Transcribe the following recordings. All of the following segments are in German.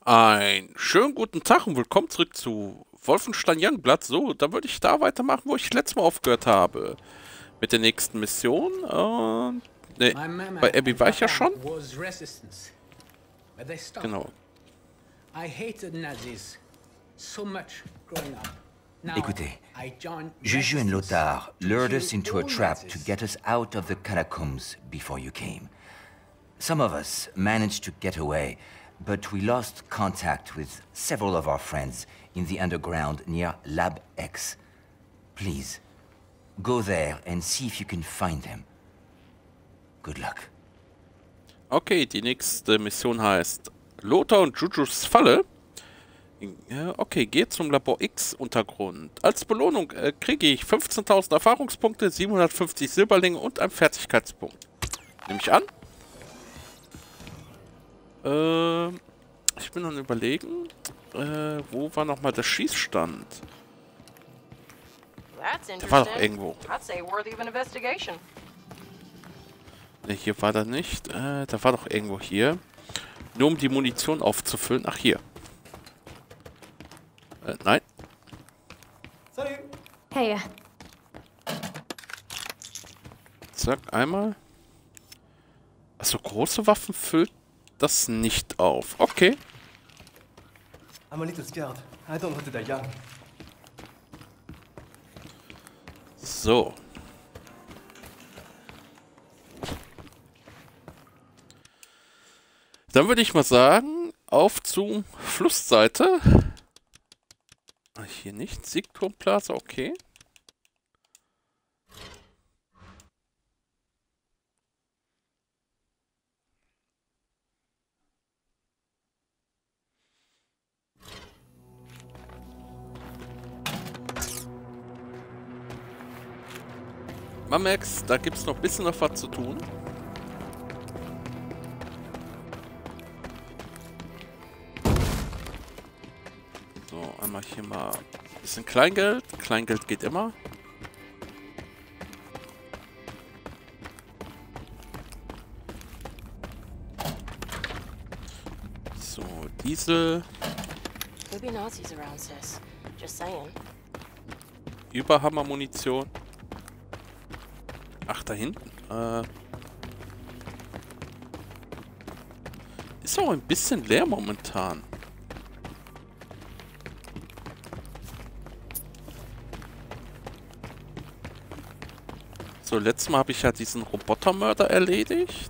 Einen schönen guten Tag und willkommen zurück zu Wolfenstein Youngblood. So, dann würde ich da weitermachen, wo ich letztes Mal aufgehört habe. Mit der nächsten Mission. Ne, My mama bei Abby and war ich ja papa schon. was resistance, but they stopped. Genau. I hated Nazis so much growing up. Now Écoutez, I joined Juju and resistance Lothar to lured kill us into a all trap to Nazis. get us out of the catacombs before you came. Some of us managed to get away, but we lost contact with several of our friends in the underground near Lab X. Please, go there and see if you can find them. Good luck. Okay, die nächste Mission heißt Lothar und Jujus Falle. Ja, okay, geht zum Labor X Untergrund. Als Belohnung kriege ich 15.000 Erfahrungspunkte, 750 Silberlinge und einen Fertigkeitspunkt. Nehme ich an. Ich bin dann überlegen, wo war nochmal der Schießstand? Der war doch irgendwo. Ne, hier war der nicht. Der war doch irgendwo hier. Nur um die Munition aufzufüllen. Ach, hier. Nein. Hey, Zack, einmal. Achso, große Waffen füllt das nicht auf. Okay. I'm a little scared. I don't want to die young. So. Dann würde ich mal sagen, auf zur Flussseite. Hier nicht. Siegturmplaza, okay. Mamex, da gibt es noch ein bisschen was zu tun. So, einmal hier mal ein bisschen Kleingeld. Kleingeld geht immer. So, Diesel. maybe Nazis around, sis. Just saying. Überhammer-Munition. Ach, da hinten. Ist auch ein bisschen leer momentan. So, letztes Mal habe ich ja diesen Robotermörder erledigt.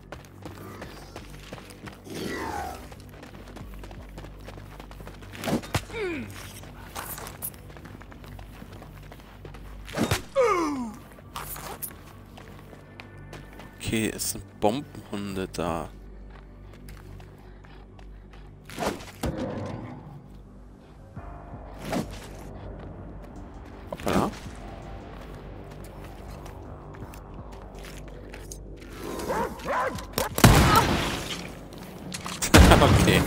Okay, es sind Bombenhunde da. Hoppala. Okay.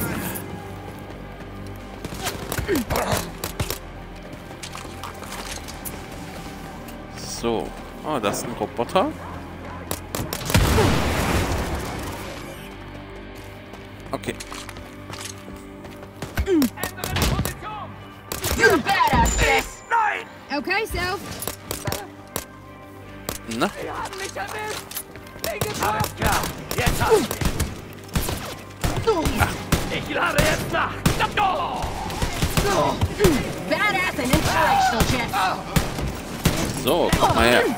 So. Oh, das ist ein Roboter. Okay. You're a badass, sis! Okay, so. Na? Badass and inspirational, Jet. So, komm mal her.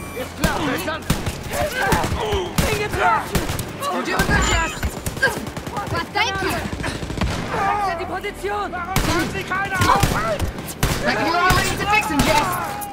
You're doing good, Jess. Well, thank you. Die Position! I can hear all ready to fix him, Jess.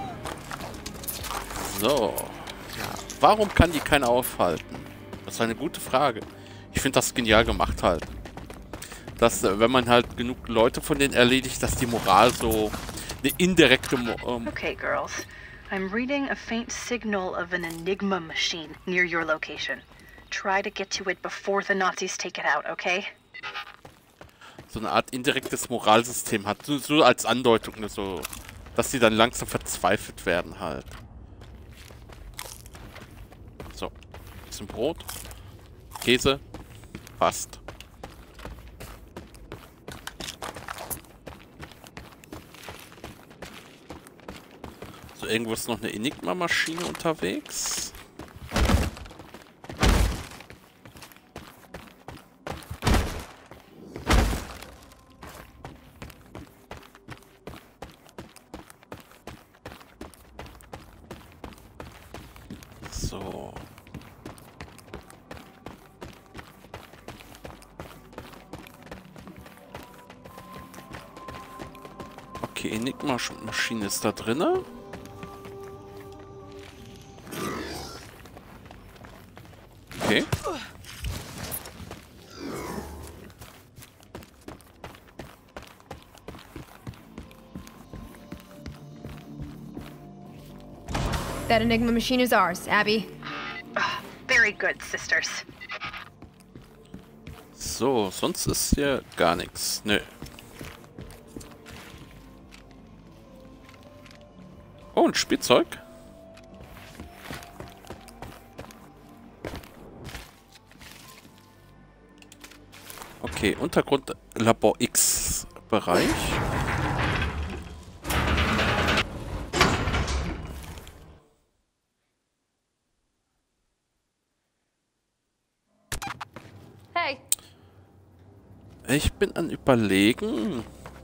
So. Ja. Warum kann die keiner aufhalten? Das ist eine gute Frage. Ich finde das genial gemacht halt. Dass, wenn man halt genug Leute von denen erledigt, dass die Moral so eine indirekte... Okay, girls. I'm reading a faint signal of an Enigma machine near your location. Try to get to it before the Nazis take it out, okay? so eine Art indirektes Moralsystem hat. So als Andeutung, ne, so, dass sie dann langsam verzweifelt werden halt. So. Bisschen Brot. Käse. Passt. irgendwo ist noch eine Enigma-Maschine unterwegs. So. Okay, Enigma-Maschine ist da drinne. Okay. That Enigma machine is ours, Abby. Very good, sisters. So, sonst ist hier gar nichts. Nö. Oh, ein Spielzeug. Okay, Untergrund Labor X Bereich. Hey. Ich bin an Überlegen.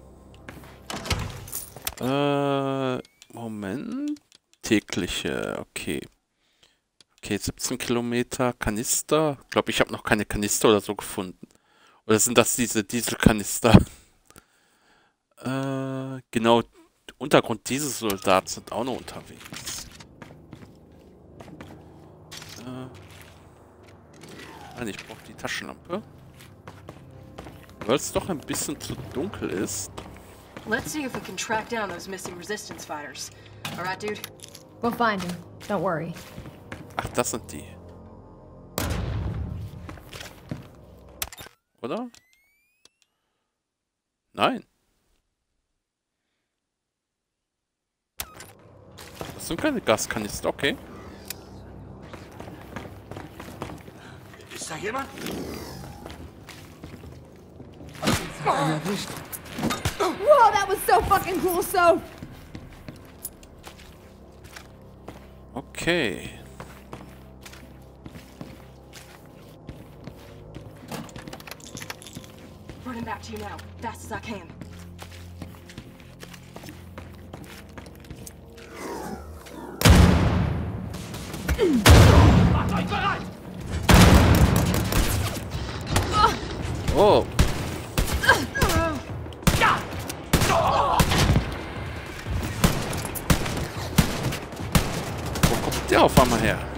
Moment. Tägliche, okay. Okay, 17 Kilometer, Kanister. Ich glaube, ich habe noch keine Kanister oder so gefunden. Oder sind das diese Dieselkanister? Genau, Untergrund dieses Soldaten sind auch noch unterwegs. Nein, ich brauche die Taschenlampe. Weil es doch ein bisschen zu dunkel ist. Let's see if we can track down those missing resistance fighters. All right, dude? We'll find him. Don't worry. Ach, das sind die. Oder? Nein. Das sind keine Gaskanister, okay. Ist da jemand? Whoa, that was so fucking cool, so. Okay. Running back to you now, fast as I can. Oh. Wo kommt der auf einmal her?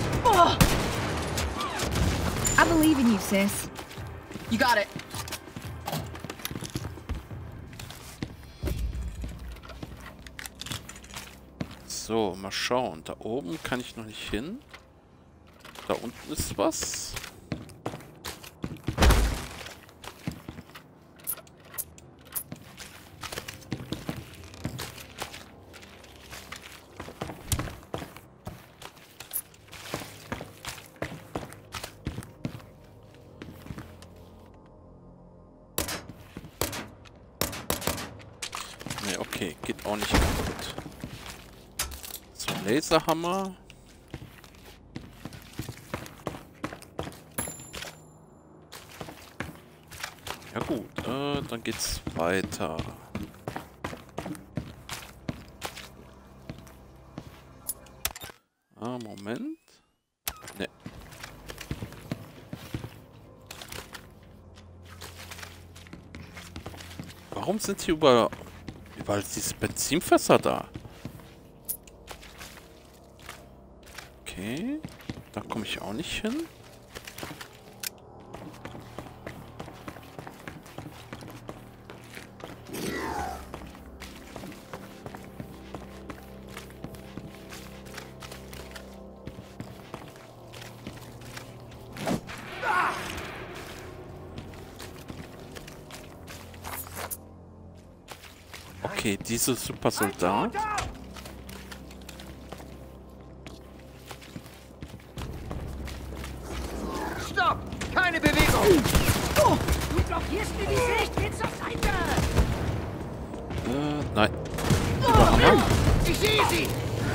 I believe in you, sis. You got it. So, mal schauen. Da oben kann ich noch nicht hin. Da unten ist was. Ne, okay, geht auch nicht kaputt. So, Laserhammer. Ja gut, dann geht's weiter. Moment. Ne. Warum sind hier überall diese Benzinfässer da? Okay. Da komme ich auch nicht hin. Okay, diese Supersoldat. Stopp! Keine Bewegung! Du blockierst mir die Sicht! Geh zur Seite! Nein. Ich sehe sie!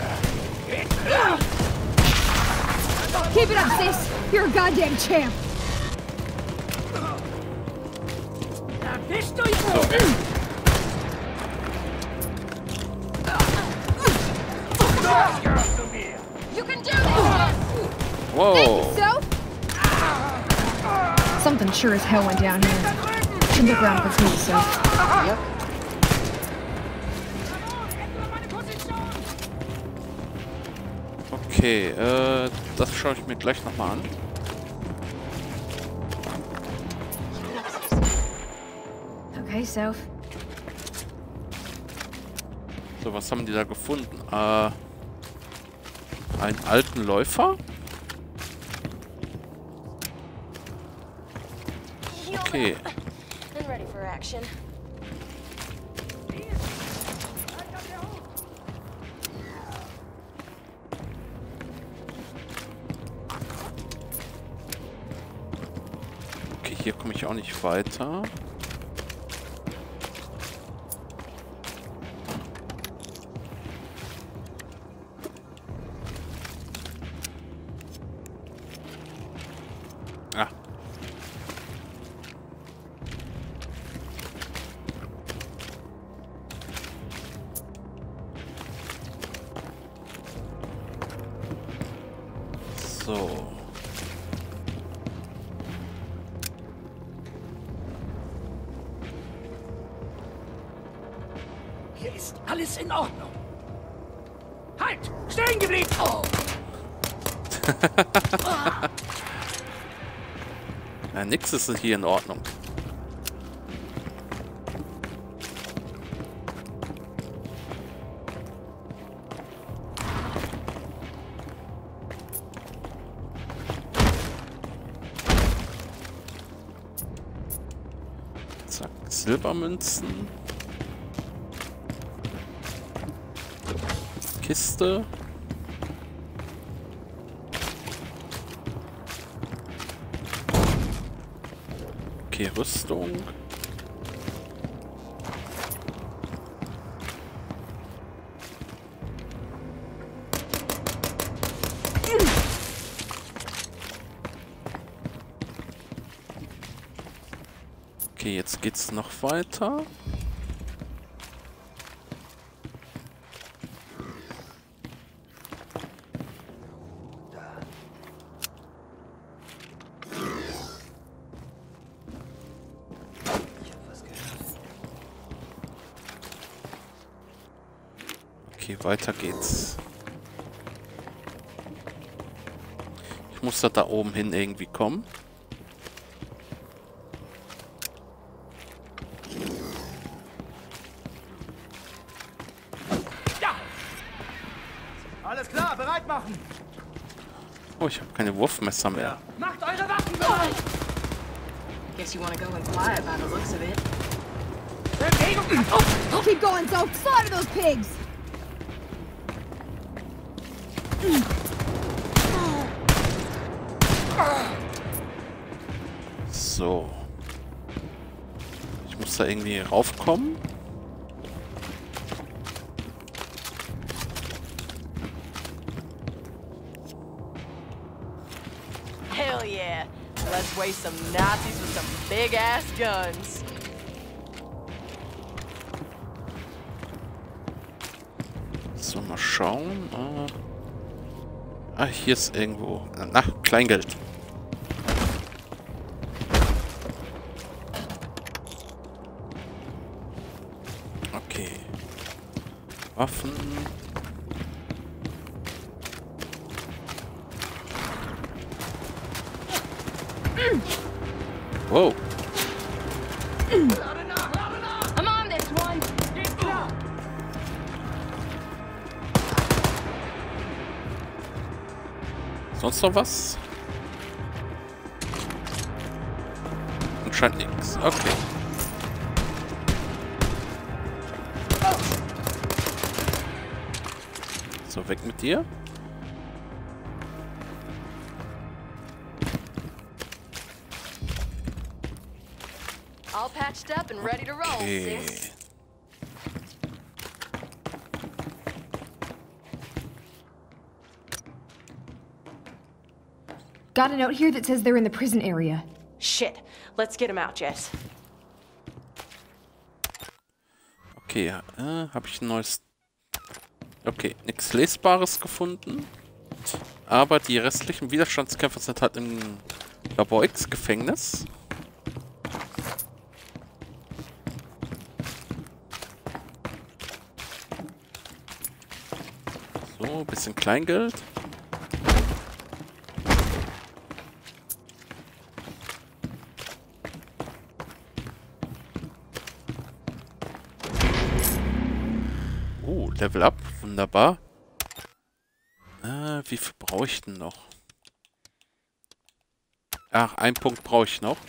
Keep it up, sis. You're a goddamn champ. You can do this! Wow. So? Something sure as hell went down here. Should look around for clues, so. Yep. Okay, das schaue ich mir gleich nochmal an. Okay, so. So, was haben die da gefunden? Einen alten Läufer? Okay. And ready for action. Okay, hier komme ich auch nicht weiter. Ah. So. Hier ist alles in Ordnung. Halt! Stehen geblieben! Oh. Ja, nix ist hier in Ordnung. Zack, Silbermünzen. Kiste. Okay, Rüstung. Okay, jetzt geht's noch weiter. Okay, weiter geht's. Ich muss da oben hin irgendwie kommen. Alles klar, bereit machen. Oh, ich habe keine Wurfmesser mehr. Macht eure Waffen bereit! Guess you want to go and quiet by the looks of it. Bewegung! Oh. Keep going, so. Slaughter those pigs. So. Ich muss da irgendwie raufkommen. Hell yeah. Let's waste some Nazis with some big ass guns. So, mal schauen. Hier ist irgendwo. Na, Kleingeld. Okay. Waffen. Wow. I'm on this one! Sonst noch was? Anscheinend nichts. Okay. So, weg mit dir. All patched up and ready to roll, Okay. sis. Got a note here that says they're in the prison area. Shit. Let's get him out, Jess. Okay, habe ich ein neues... Okay, nichts Lesbares gefunden. Aber die restlichen Widerstandskämpfer sind halt im Labor X Gefängnis. So, ein bisschen Kleingeld. Level up, wunderbar. Wie viel brauche ich denn noch? Ach, einen Punkt brauche ich noch.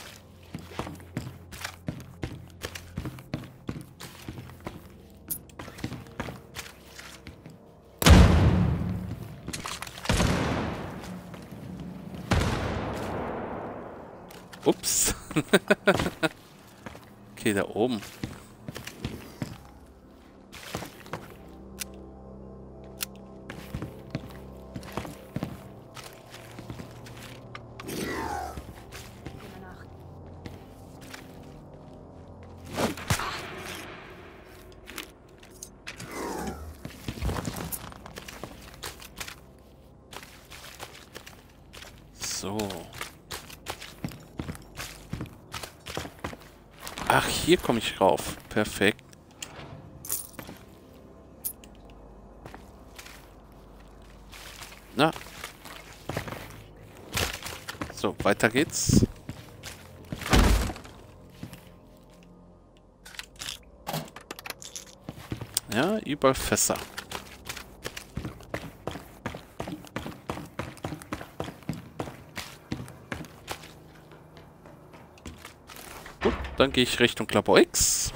Ups. Okay, da oben. So. Ach, hier komme ich rauf. Perfekt. Na. So, weiter geht's. Ja, überall Fässer. Gut, dann gehe ich Richtung Labor X.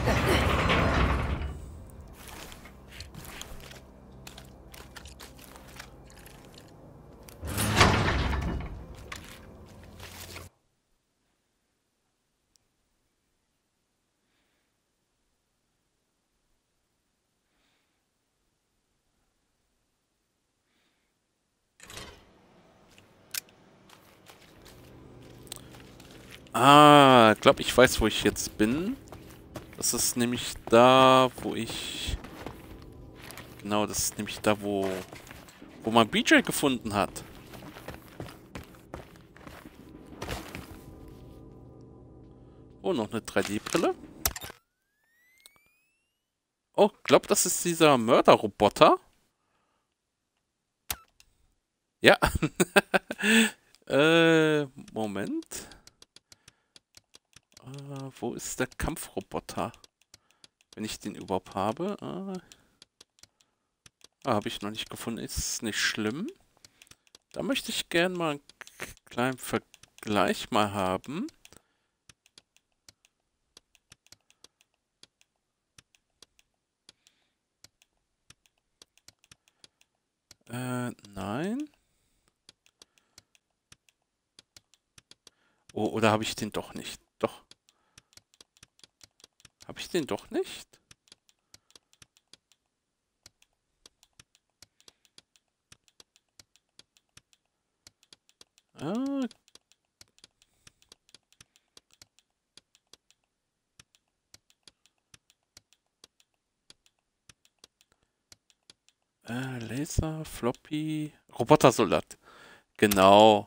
Ah, ich glaube, ich weiß, wo ich jetzt bin. Das ist nämlich da, wo ich... Genau, das ist nämlich da, wo man BJ gefunden hat. Oh, noch eine 3D-Brille. Oh, ich glaube, das ist dieser Mörderroboter. Ja. Moment. Wo ist der Kampfroboter? Wenn ich den überhaupt habe. Habe ich noch nicht gefunden. Ist nicht schlimm. Da möchte ich gerne mal einen kleinen Vergleich mal haben. Nein. Oh, oder habe ich den doch nicht? Doch. Habe ich den doch nicht? Ah. Laser, Floppy, Robotersoldat. Genau.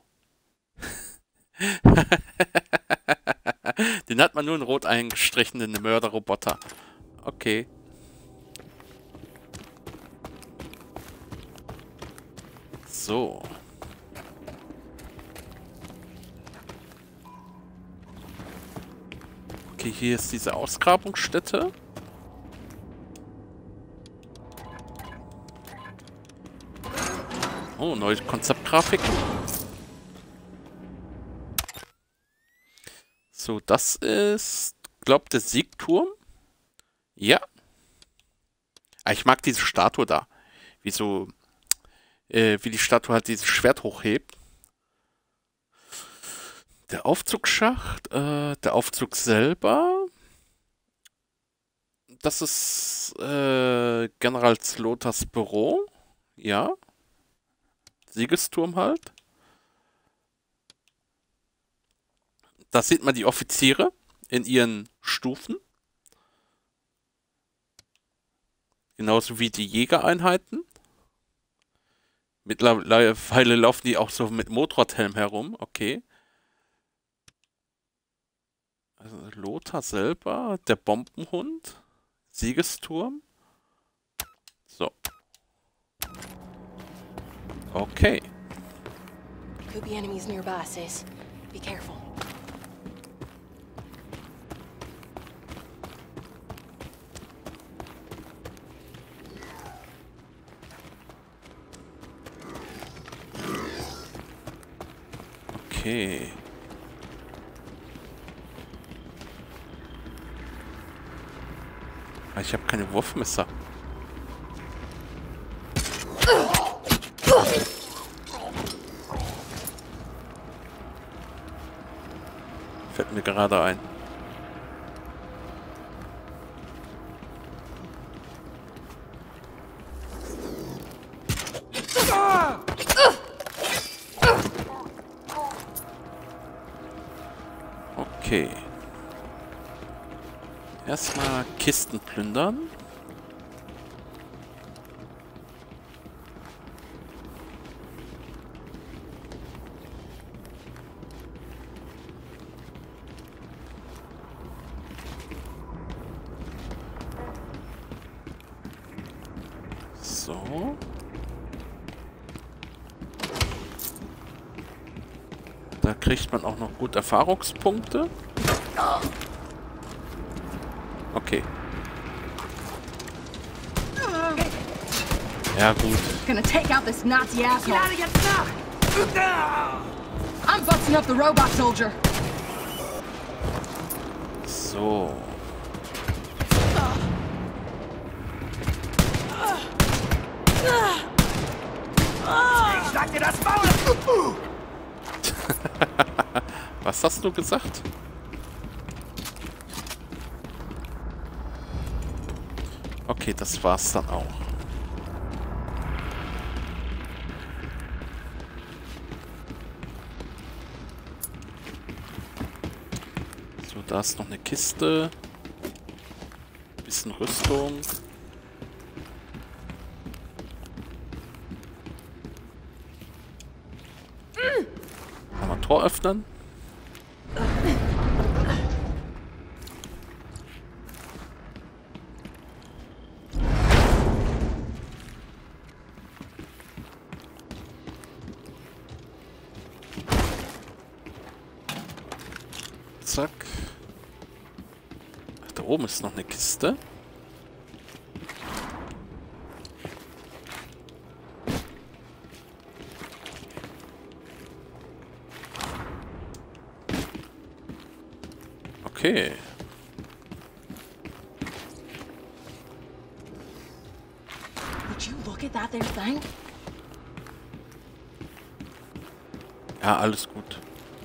Den hat man nur in rot eingestrichenen Mörderroboter. Okay. So. Okay, hier ist diese Ausgrabungsstätte. Oh, neue Konzeptgrafik. So, das ist, glaube ich, der Siegturm. Ja. Ah, ich mag diese Statue da. Wie die Statue halt dieses Schwert hochhebt. Der Aufzugsschacht, der Aufzug selber. Das ist General Slotas Büro. Ja. Siegesturm halt. Da sieht man die Offiziere in ihren Stufen. Genauso wie die Jägereinheiten. Mittlerweile laufen die auch so mit Motorradhelm herum. Okay. Also Lothar selber, der Bombenhund, Siegesturm. So. Okay. Could be enemies nearby, sis. Be careful. Okay. Ich habe keine Wurfmesser. Fällt mir gerade ein. Okay. Erstmal Kisten plündern. So. Da kriegt man auch noch gut Erfahrungspunkte. Okay. Ja, gut. Gonna take out this Nazi asshole. I'm busting up the robot soldier. So. Ich schlag dir das Maul! Was hast du gesagt? Okay, das war's dann auch. So, da ist noch eine Kiste. Bisschen Rüstung. Kann man Tor öffnen? Zack. Ach, da oben ist noch eine Kiste. Okay. Would you look at that there thing? Ja, alles gut.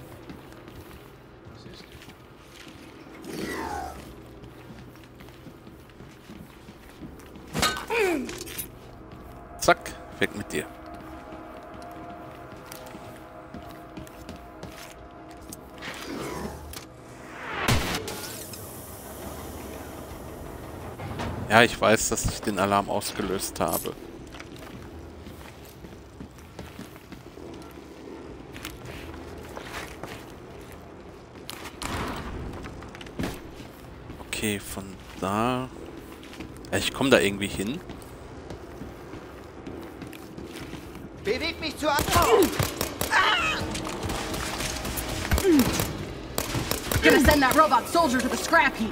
Zack, weg mit dir. Ja, ich weiß, dass ich den Alarm ausgelöst habe. Okay, von da... Ja, ich komme da irgendwie hin. Beweg mich zu Gonna send that robot soldier to the scrap heap.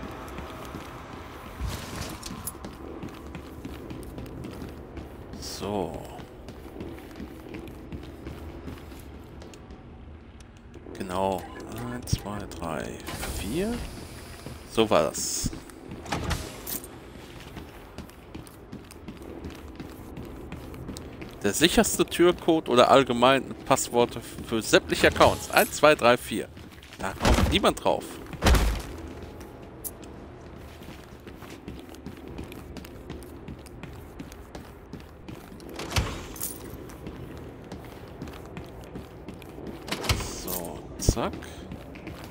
So. Genau. 1, 2, 3, 4. So war das. Der sicherste Türcode oder allgemein Passworte für sämtliche Accounts. 1, 2, 3, 4. Da kommt niemand drauf. So, zack.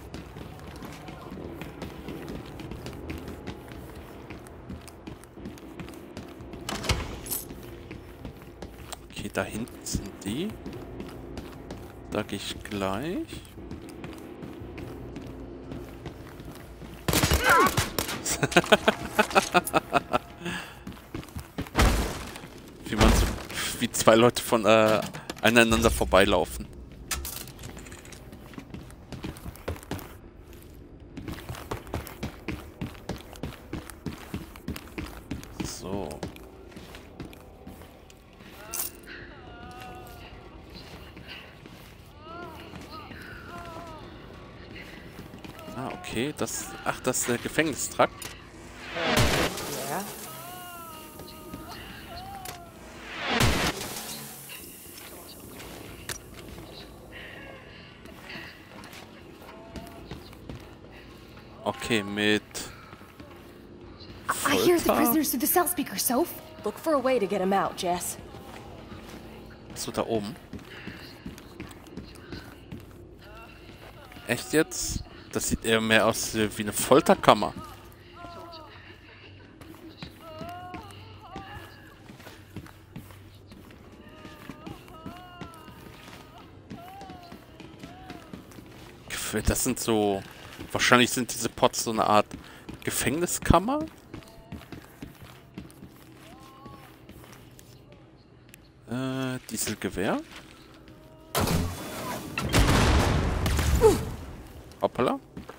da hinten sind die. Da gehe ich gleich. Wie zwei Leute von aneinander vorbeilaufen. So. Ah, okay, das... Ach, das ist der Gefängnistrakt. Ja. Okay, mit... I hear the Folter? prisoners through the cell speaker, Soph. Look for a way to get him out, Jess. So, da oben. Echt jetzt? Das sieht eher mehr aus wie eine Folterkammer. Das sind so... Wahrscheinlich sind diese Pots so eine Art Gefängniskammer. Dieselgewehr. Hoppala.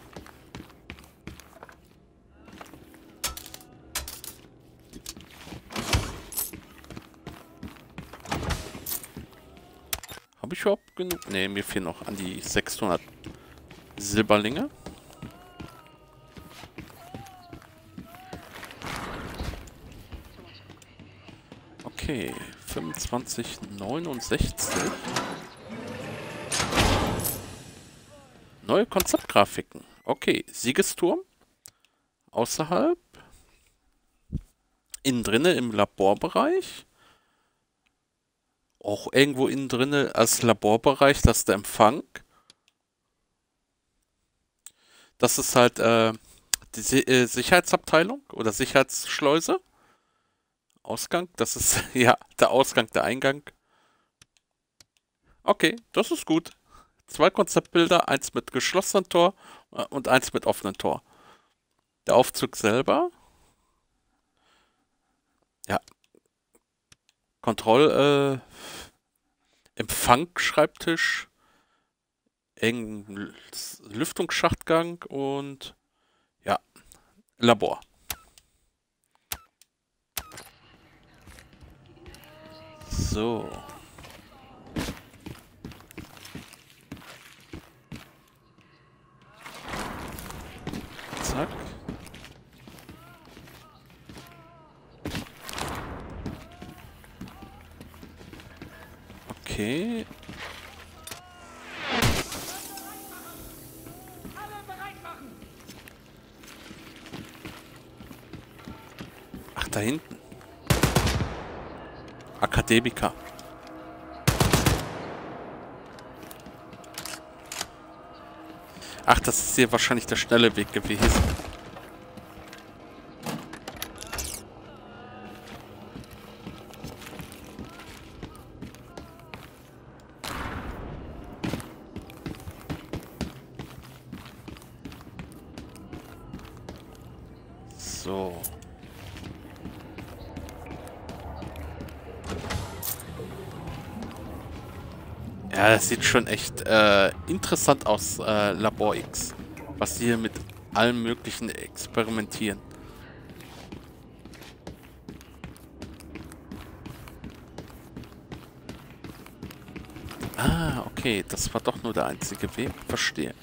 Habe ich überhaupt genug? Ne, mir fehlen noch an die 600 Silberlinge. Okay, 25,69. Neue Konzeptgrafiken. Okay, Siegesturm. Außerhalb. Innen drinne im Laborbereich. Auch irgendwo innen drinne als Laborbereich, das ist der Empfang. Das ist halt die Sicherheitsabteilung oder Sicherheitsschleuse. Ausgang, das ist ja der Ausgang, der Eingang. Okay, das ist gut. 2 Konzeptbilder, eins mit geschlossenem Tor und eins mit offenem Tor. Der Aufzug selber. Ja. Empfang-Schreibtisch. Engen Lüftungsschachtgang und ja, Labor. So. Zack. Okay. Ach, da hinten. Akademiker. Ach, das ist hier wahrscheinlich der schnelle Weg gewesen. So. Ja, das sieht schon echt interessant aus, Labor X. Was sie hier mit allem Möglichen experimentieren. Ah, okay. Das war doch nur der einzige Weg. Verstehe.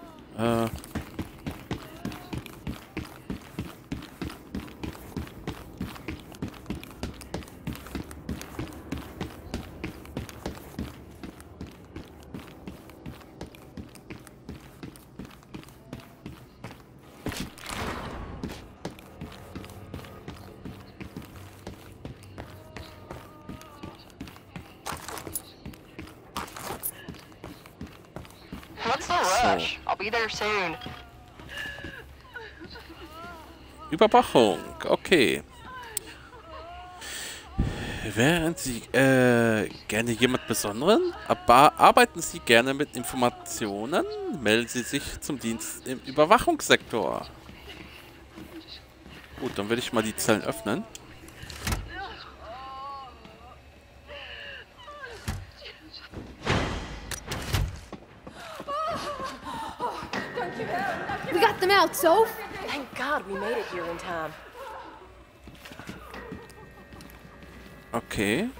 What's the rush? I'll be there soon. Überwachung, okay. Wären Sie gerne jemand Besonderen? Aber arbeiten Sie gerne mit Informationen? Melden Sie sich zum Dienst im Überwachungssektor. Gut, dann will ich mal die Zellen öffnen. We got them out, Soph. Thank God we made it here in time. Okay.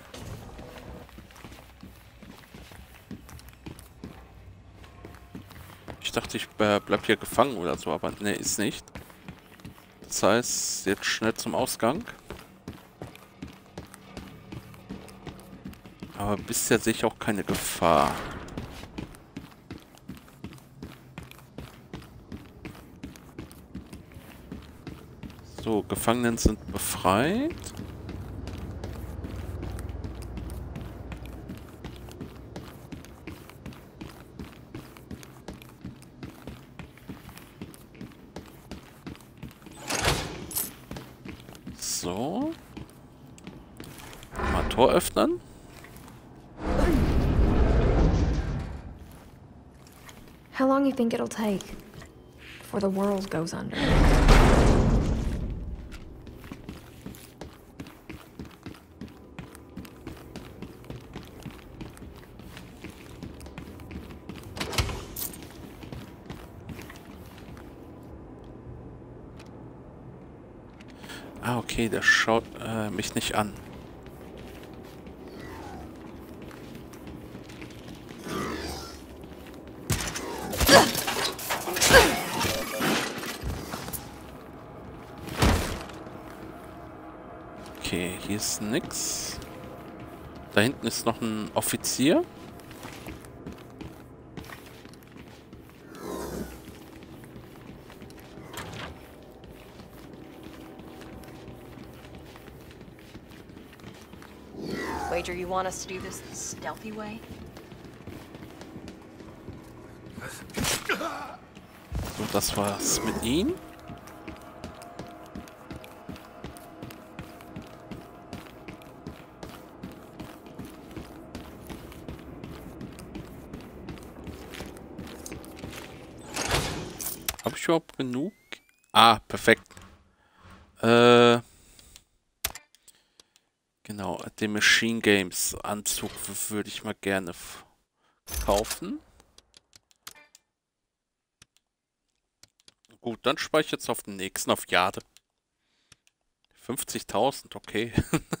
Ich dachte, ich bleib hier gefangen oder so, aber ne, ist nicht. Das heißt, jetzt schnell zum Ausgang. Aber bisher sehe ich auch keine Gefahr. So, Gefangenen sind befreit. So. Mal Tor öffnen. How long you think it'll take before the world goes under? Ah, okay, der schaut mich nicht an. Okay, hier ist nix. Da hinten ist noch ein Offizier. Wager you want us to do this the stealthy way? So, das war's mit ihm. Habe ich überhaupt genug? Ah, perfekt. Genau, den Machine Games Anzug würde ich mal gerne kaufen. Gut, dann speichere ich jetzt auf den nächsten, auf Jade. 50.000, okay.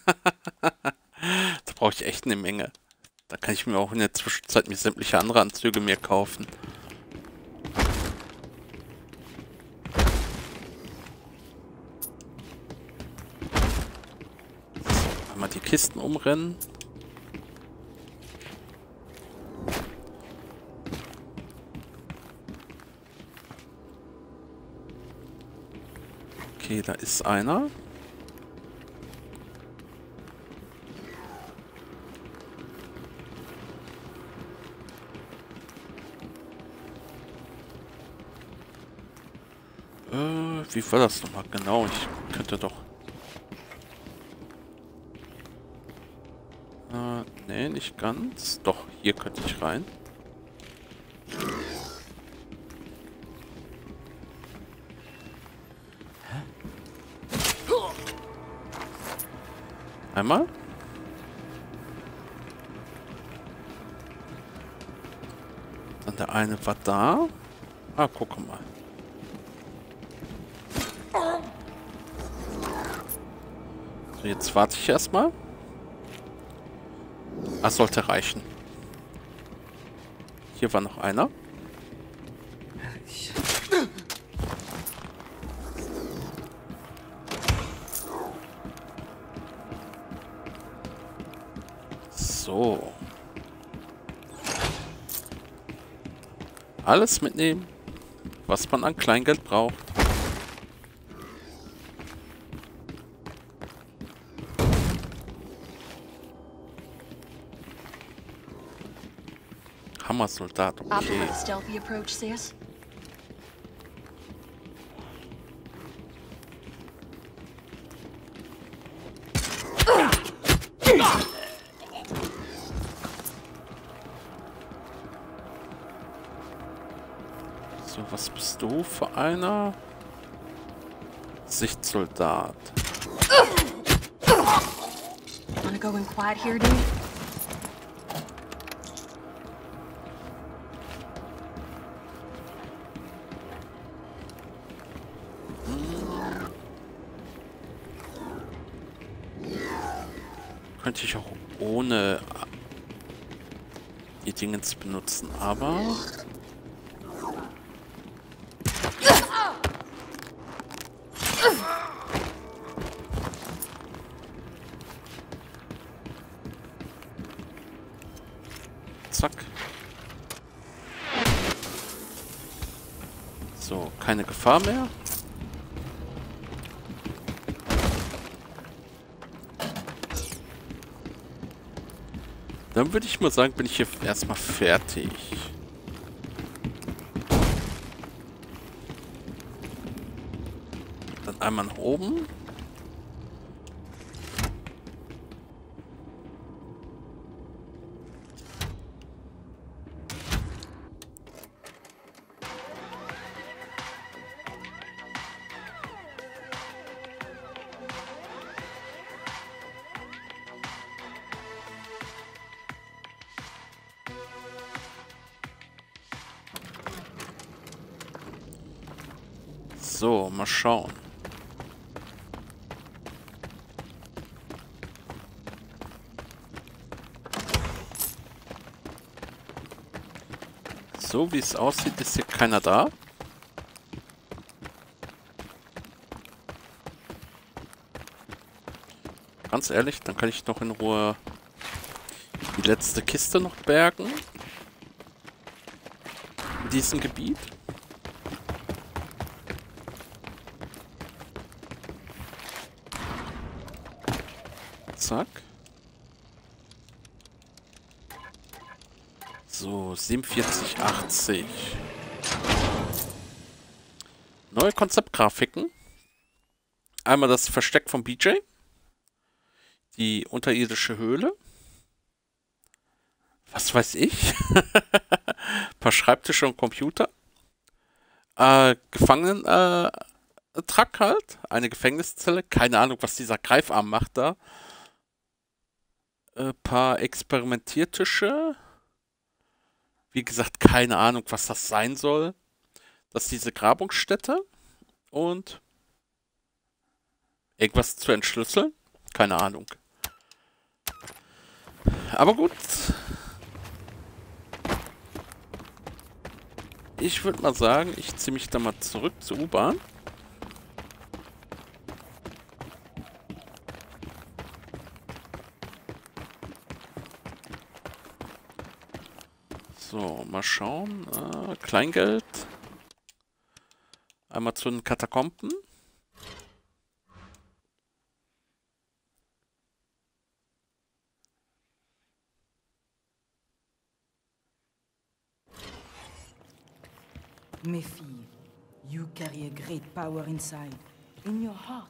Da brauche ich echt eine Menge. Da kann ich mir auch in der Zwischenzeit sämtliche andere Anzüge mehr kaufen. Mal die Kisten umrennen. Okay, da ist einer. Wie war das nochmal genau? Ich könnte doch... nee, nicht ganz. Doch, hier könnte ich rein. Einmal. Dann der eine war da. Ah, guck mal. So, jetzt warte ich erstmal. Das sollte reichen. Hier war noch einer. So. Alles mitnehmen, was man an Kleingeld braucht. Hammersoldat, okay. Stealthy approach, sis. So, was bist du für einer? Sichtsoldat. Wanna go in quiet here, dude? Könnte ich auch ohne die Dingens benutzen, aber... Zack. So, keine Gefahr mehr. Dann würde ich mal sagen, bin ich hier erstmal fertig. Dann einmal nach oben. So, mal schauen. So wie es aussieht, ist hier keiner da. Ganz ehrlich, dann kann ich noch in Ruhe die letzte Kiste noch bergen. In diesem Gebiet. Zack. So, 4780. Neue Konzeptgrafiken. Einmal das Versteck von BJ. Die unterirdische Höhle. Was weiß ich? Ein paar Schreibtische und Computer. Gefangenen-Truck halt. Eine Gefängniszelle. Keine Ahnung, was dieser Greifarm macht da. Paar Experimentiertische. Wie gesagt, keine Ahnung, was das sein soll. Das ist diese Grabungsstätte. Und irgendwas zu entschlüsseln. Keine Ahnung. Aber gut. Ich würde mal sagen, ich ziehe mich da mal zurück zur U-Bahn. So, mal schauen. Kleingeld. Einmal zu den Katakomben. Mes filles, you carry a great power inside, in your heart.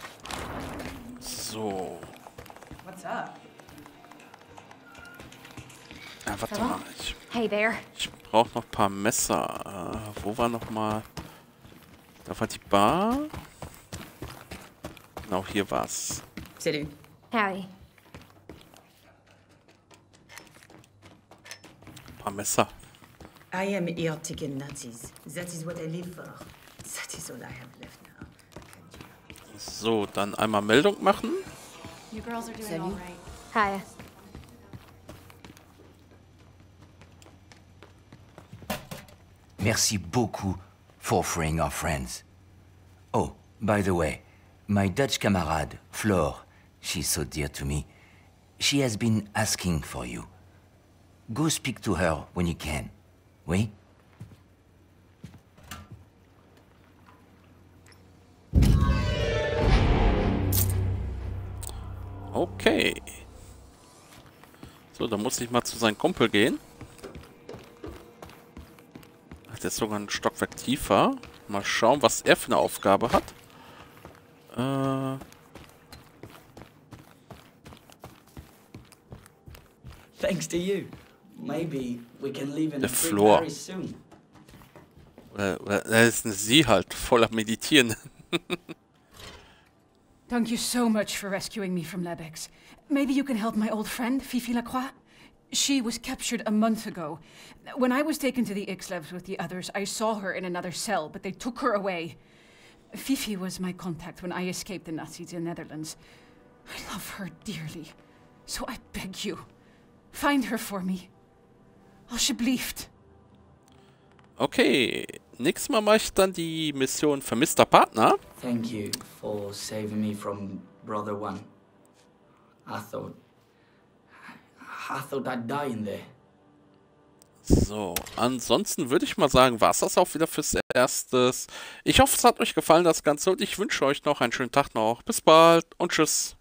So. What's up? Ja, warte mal. Hey there. Ich brauche noch ein paar Messer. Wo war noch mal? Da war die Bar. Genau, hier war's. Salut. Howdy. Ein paar Messer. I am here to kill Nazis. That is what I live for. That is all I have left now. So, dann einmal Meldung machen. You girls are doing all right. Hiya. Merci beaucoup for freeing our friends. Oh, by the way, my Dutch camarade, Flore, she's so dear to me. She has been asking for you. Go speak to her when you can. Oui? Okay. So, dann muss ich mal zu seinem Kumpel gehen. Ach, der ist sogar ein Stockwerk tiefer. Mal schauen, was er für eine Aufgabe hat. Thanks to you. Maybe we can live in The a free floor. Paris soon. Oder ist eine Sie halt, voller Meditieren. Thank you so much for rescuing me from Lebex. Maybe you can help my old friend, Fifi Lacroix? She was captured a month ago. When I was taken to the Ixlevs with the others, I saw her in another cell, but they took her away. Fifi was my contact when I escaped the Nazis in the Netherlands. I love her dearly. So I beg you, find her for me. Alsjeblieft. Okay, nächstes Mal mache ich dann die Mission Vermisster Partner. Thank you for saving me from Brother One. I thought I'd die in there. So, ansonsten würde ich mal sagen, war es das auch wieder fürs Erstes. Ich hoffe, es hat euch gefallen, das Ganze, und ich wünsche euch noch einen schönen Tag noch. Bis bald und tschüss.